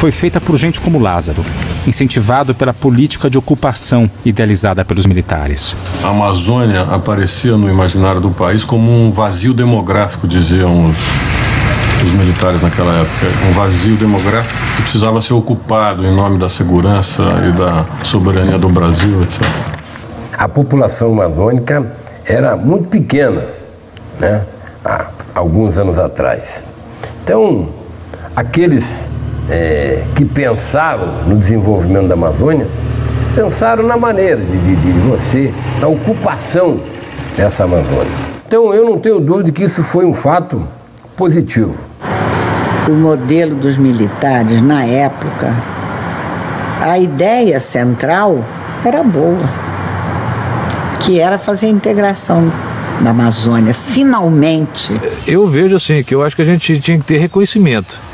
foi feita por gente como Lázaro, incentivado pela política de ocupação idealizada pelos militares. A Amazônia aparecia no imaginário do país como um vazio demográfico, diziam os militares naquela época. Um vazio demográfico que precisava ser ocupado em nome da segurança e da soberania do Brasil, etc. A população amazônica era muito pequena, né, há alguns anos atrás. Então, aqueles que pensaram no desenvolvimento da Amazônia, pensaram na maneira na ocupação dessa Amazônia. Então, eu não tenho dúvida que isso foi um fato positivo. O modelo dos militares, na época, a ideia central era boa, que era fazer a integração da Amazônia, finalmente. Eu vejo assim, que eu acho que a gente tinha que ter reconhecimento